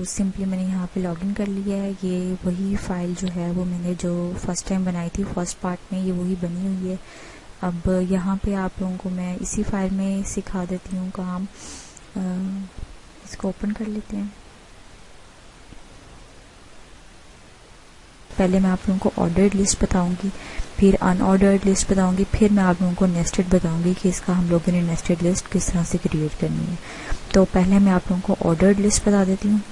Simply मैंने यहाँ पे लॉगिन कर लिया है। ये वही फाइल जो है वो मैंने जो फर्स्ट टाइम बनाई थी फर्स्ट पार्ट में, ये वही बनी हुई है। अब यहाँ पे आप लोगों को मैं इसी फाइल में सिखा देती हूँ काम। इसको ओपन कर लेते हैं। पहले मैं आप लोगों को ऑर्डर्ड लिस्ट बताऊंगी, फिर अनऑर्डर्ड लिस्ट बताऊंगी, फिर मैं आप लोगों को नेस्टेड बताऊंगी कि इसका हम लोगों ने नेस्टेड लिस्ट किस तरह से क्रिएट करनी है। तो पहले मैं आप लोगों को ऑर्डर्ड लिस्ट बता देती हूँ।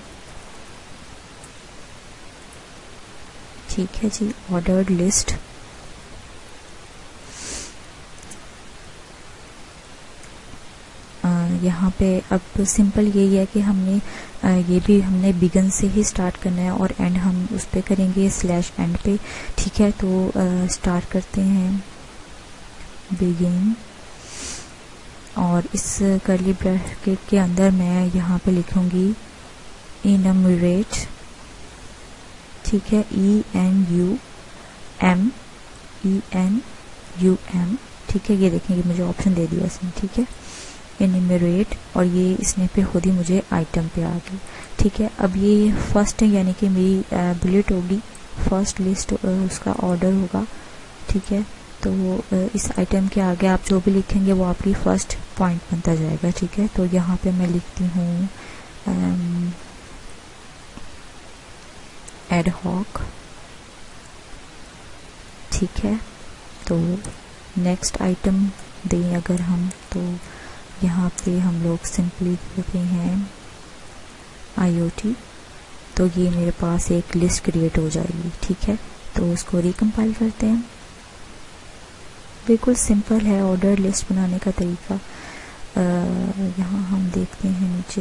ठीक है जी, ऑर्डर्ड लिस्ट यहाँ पे अब सिंपल यही है कि हमने ये भी हमने बिगिन से ही स्टार्ट करना है और एंड हम उस पे करेंगे स्लैश एंड पे। ठीक है, तो स्टार्ट करते हैं बिगिन, और इस कर्ली ब्रैकेट के अंदर मैं यहाँ पे लिखूंगी इनम्यूरेट। ठीक है, ENUM। ठीक है, ये देखेंगे मुझे ऑप्शन दे दिया इसने। ठीक है, इनम्यूरेट, और ये इसने पे खुद ही मुझे आइटम पे आ गई। ठीक है, अब ये फर्स्ट यानी कि मेरी बुलेट होगी, फर्स्ट लिस्ट उसका ऑर्डर होगा। ठीक है, तो इस आइटम के आगे आप जो भी लिखेंगे वो आपकी फर्स्ट पॉइंट बनता जाएगा। ठीक है, तो यहाँ पे मैं लिखती हूँ एड हॉक। ठीक है, तो नेक्स्ट आइटम दें अगर हम, तो यहाँ पे हम लोग सिंपली देते हैं IoT, तो ये मेरे पास एक लिस्ट क्रिएट हो जाएगी। ठीक है, तो उसको रिकम्पाइल करते हैं। बिल्कुल सिंपल है ऑर्डर लिस्ट बनाने का तरीका। यहाँ हम देखते हैं नीचे,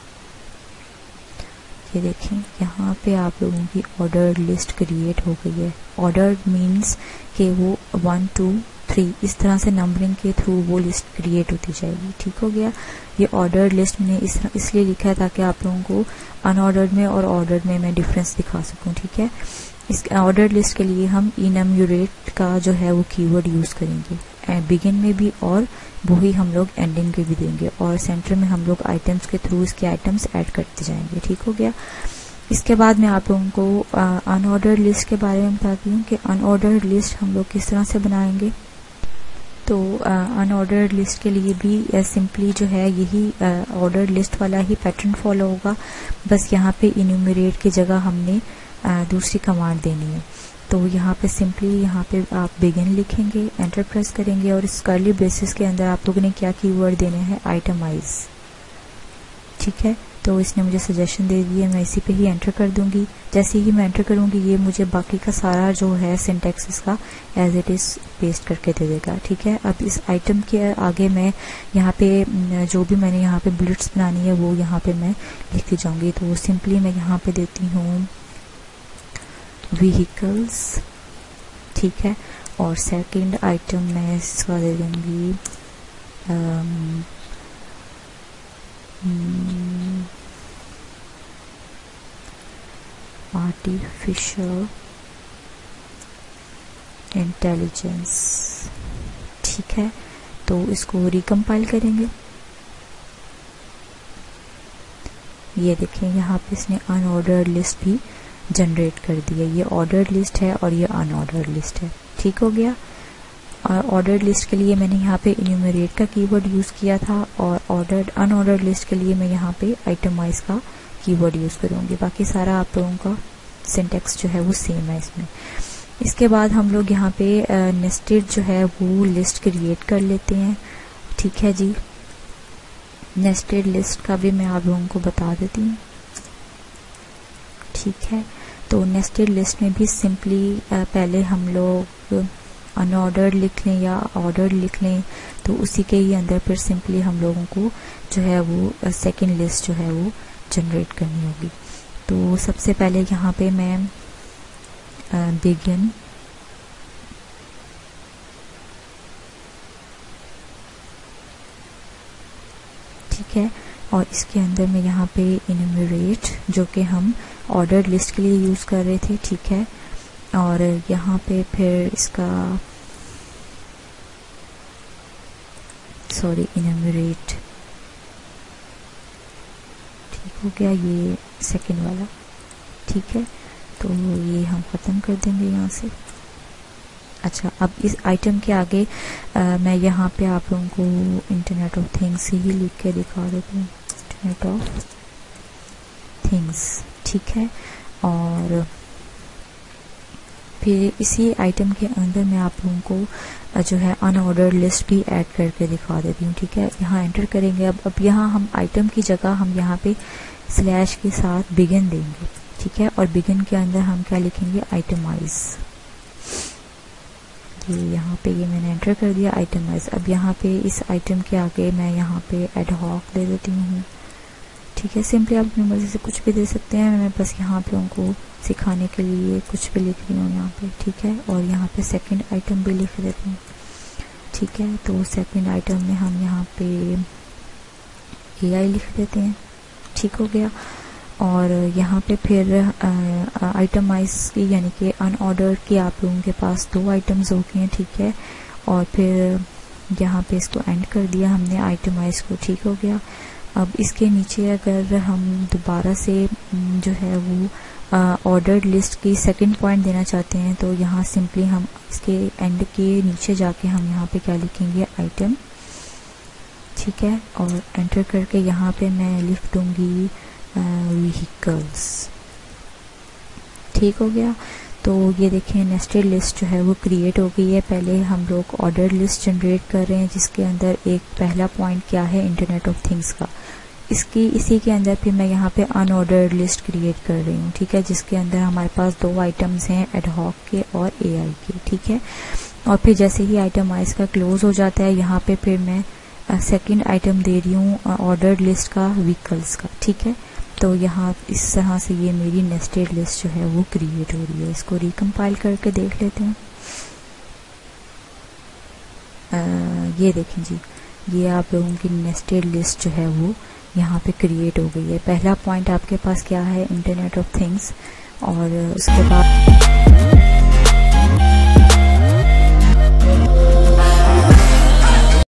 ये देखें यहाँ पे आप लोगों की ऑर्डर लिस्ट क्रिएट हो गई है। ऑर्डर मीन्स कि वो 1 2 3 इस तरह से नंबरिंग के थ्रू वो लिस्ट क्रिएट होती जाएगी। ठीक हो गया। ये ऑर्डर लिस्ट मैंने इसलिए लिखा है ताकि आप लोगों को अनऑर्डर्ड में और ऑर्डर्ड में मैं डिफरेंस दिखा सकूं। ठीक है, इस ऑर्डर लिस्ट के लिए हम इनम्यूरेट का जो है वो कीवर्ड यूज करेंगे बिगिन में भी, और वही हम लोग एंडिंग के भी देंगे, और सेंटर में हम लोग आइटम्स के थ्रू इसके आइटम्स ऐड करते जाएंगे। ठीक हो गया। इसके बाद मैं आप लोगों को अनऑर्डर्ड लिस्ट के बारे में बताती हूँ कि अनऑर्डर्ड लिस्ट हम लोग किस तरह से बनाएंगे। तो अनऑर्डर्ड लिस्ट के लिए भी सिंपली जो है यही ऑर्डर्ड लिस्ट वाला ही पैटर्न फॉलो होगा, बस यहाँ पे इन्यूमरेट की जगह हमने दूसरी कमांड देनी है। तो यहाँ पे सिंपली यहाँ पे आप बिगिन लिखेंगे, एंटर प्रेस करेंगे, और इस कर्ली ब्रेसेस के अंदर आप लोगों ने क्या कीवर्ड देने हैं, आइटमाइज। ठीक है, तो इसने मुझे सजेशन दे दी है, मैं इसी पे ही एंटर कर दूंगी। जैसे ही मैं एंटर करूंगी ये मुझे बाकी का सारा जो है सिंटैक्स इसका एज इट इज पेस्ट करके दे देगा। ठीक है, अब इस आइटम के आगे मैं यहाँ पे जो भी मैंने यहाँ पे बुलेट्स बनानी है वो यहाँ पे मैं लिखती जाऊंगी। तो सिंपली मैं यहाँ पे देती हूँ व्हीकल्स। ठीक है, और सेकंड आइटम मैं इसका दे दूंगी आर्टिफिशियल इंटेलिजेंस। ठीक है, तो इसको रिकम्पाइल करेंगे। ये देखें यहाँ पे इसने अनऑर्डर्ड लिस्ट भी जनरेट कर दिया। ये ऑर्डर्ड लिस्ट है और ये अनऑर्डर्ड लिस्ट है। ठीक हो गया। और ऑर्डर्ड लिस्ट के लिए मैंने यहाँ पे इन्यूमरेट का कीवर्ड यूज किया था, और अनऑर्डर्ड लिस्ट के लिए मैं यहाँ पे आइटमाइज का कीवर्ड यूज करूंगी। बाकी सारा आप लोगों का सिंटैक्स जो है वो सेम है इसमें। इसके बाद हम लोग यहाँ पे नेस्टेड जो है वो लिस्ट क्रिएट कर लेते हैं। ठीक है जी, नेस्टेड लिस्ट का भी मैं आप लोगों को बता देती हूँ। ठीक है, तो नेस्टेड लिस्ट में भी सिंपली पहले हम लोग अनऑर्डर्ड लिख लें या ऑर्डर्ड लिख लें, तो उसी के ही अंदर फिर सिंपली हम लोगों को जो है वो सेकंड लिस्ट जो है वो जनरेट करनी होगी। तो सबसे पहले यहाँ पे मैं बिगिन ठीक है, और इसके अंदर मैं यहाँ पे इन्यूमरेट जो कि हम ऑर्डर्ड लिस्ट के लिए यूज कर रहे थे। ठीक है, और यहाँ पे फिर इसका इन्यूमरेट। ठीक हो गया, ये सेकंड वाला। ठीक है, तो ये हम ख़त्म कर देंगे यहाँ से। अच्छा, अब इस आइटम के आगे मैं यहाँ पे आप लोगों को इंटरनेट ऑफ थिंग्स ही लिख के दिखा देती हूँ, इंटरनेट ऑफ थिंग्स। ठीक है, और फिर इसी आइटम के अंदर मैं आप लोगों को जो है अनऑर्डर्ड लिस्ट भी ऐड करके दिखा देती हूँ। ठीक है, यहाँ एंटर करेंगे। अब यहाँ हम आइटम की जगह हम यहाँ पे स्लैश के साथ बिगिन देंगे। ठीक है, और बिगिन के अंदर हम क्या लिखेंगे, आइटमाइज। ये यहाँ पे ये मैंने एंटर कर दिया, आइटमाइज। अब यहाँ पे इस आइटम के आगे मैं यहाँ पे एड हॉक दे देती हूँ। ठीक है, सिंपली आप अपनी मर्जी से कुछ भी दे सकते हैं, मैं बस यहाँ पे उनको सिखाने के लिए कुछ भी लिख रही हूँ यहाँ पे। ठीक है, और यहाँ पे सेकंड आइटम भी लिख देती हूँ। ठीक है, तो सेकंड आइटम में हम यहाँ पे AI लिख देते हैं। ठीक हो गया, और यहाँ पे फिर आइटमाइज की यानी कि अनऑर्डर की आप लोगों के पास 2 आइटम्स हो गए हैं। ठीक है, और फिर यहाँ पे इसको एंड कर दिया हमने आइटमाइज को। ठीक हो गया, अब इसके नीचे अगर हम दोबारा से जो है वो ऑर्डर्ड लिस्ट की सेकंड पॉइंट देना चाहते हैं, तो यहाँ सिंपली हम इसके एंड के नीचे जाके हम यहाँ पे क्या लिखेंगे, आइटम। ठीक है, और एंटर करके यहाँ पे मैं लिख दूंगी व्हीकल्स। ठीक हो गया, तो ये देखें नेस्टेड लिस्ट जो है वो क्रिएट हो गई है। पहले हम लोग ऑर्डर लिस्ट जनरेट कर रहे हैं जिसके अंदर एक पहला पॉइंट क्या है, इंटरनेट ऑफ थिंग्स का। इसी के अंदर फिर मैं यहाँ पे अनऑर्डर्ड लिस्ट क्रिएट कर रही हूँ। ठीक है, जिसके अंदर हमारे पास 2 आइटम्स हैं, एडहॉक के और AI के। ठीक है, और फिर जैसे ही आइटमाइज का क्लोज हो जाता है, यहाँ पे फिर मैं सेकंड आइटम दे रही हूँ ऑर्डर्ड लिस्ट का, व्हीकल्स का। ठीक है, तो यहाँ इस तरह से ये मेरी नेस्टेड लिस्ट जो है वो क्रिएट हो रही है। इसको रिकम्पाइल करके देख लेते हैं। ये देखें जी, ये आप लोगों की नेस्टेड लिस्ट जो है वो यहाँ पे क्रिएट हो गई है। पहला पॉइंट आपके पास क्या है, इंटरनेट ऑफ थिंग्स, और उसके बाद